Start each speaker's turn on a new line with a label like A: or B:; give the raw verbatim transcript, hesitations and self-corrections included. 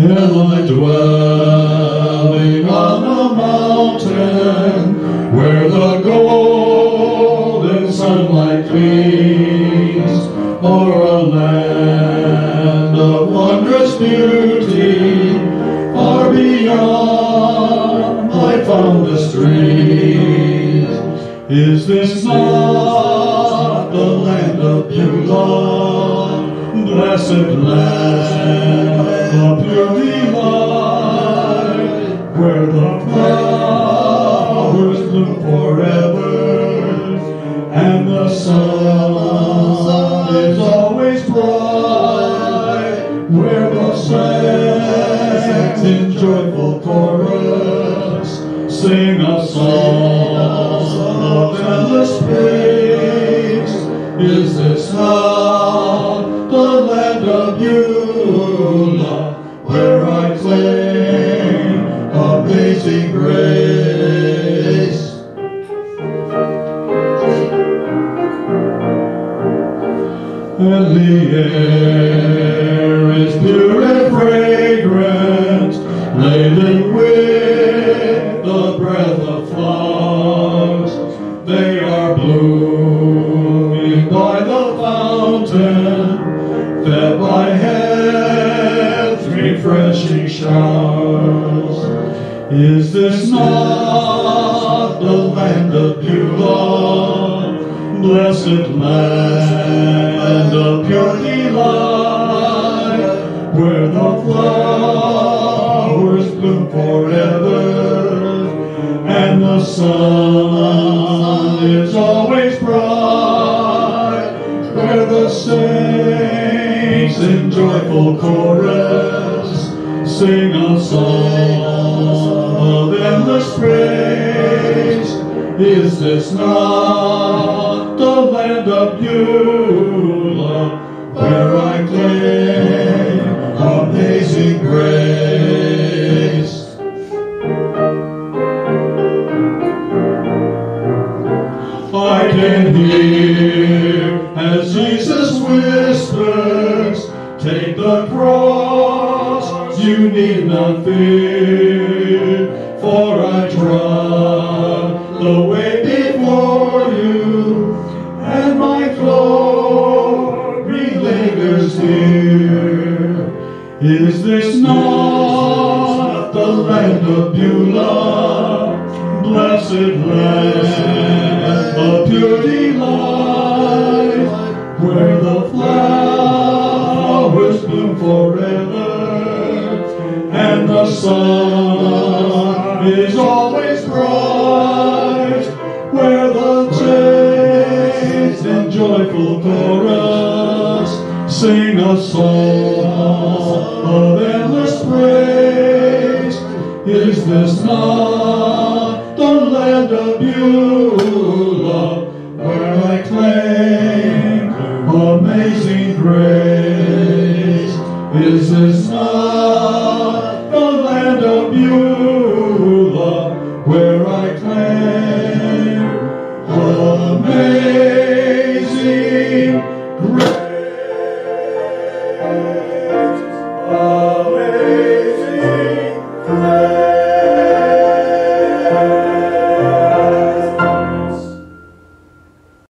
A: Am I dwelling on a mountain where the golden sunlight gleams, or a land of wondrous beauty, far beyond my fondest dreams? Is this not the land of Beulah, blessed land of pure delight, where the flowers bloom forever, and the sun is always bright, where the saints in joyful chorus sing a song of endless praise? Is this not the land of Beulah, where I claim amazing grace? And the air is pure and fragrant, laden with the breath of flowers. They are blooming by the fountain, fed by heaven's refreshing showers. Is this not the land of Beulah, blessed land of pure delight, where the flowers bloom forever, and the sun is always bright, where the saints in joyful chorus sing a song of endless praise? Is this not the land of Beulah, where I claim amazing grace? I can hear as Jesus whispers, take the cross, you need not fear, for I trod the way before you, and my glory lingers here. Is this not the land of Beulah, blessed land of pure delight, where the flowers bloom forever, and the sun is always bright, where the saints in joyful chorus sing a song of endless praise? Is this not